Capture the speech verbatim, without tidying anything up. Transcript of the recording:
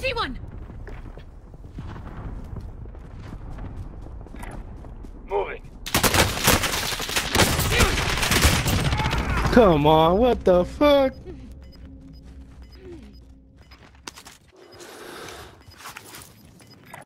see one! Moving. Come on, what the fuck?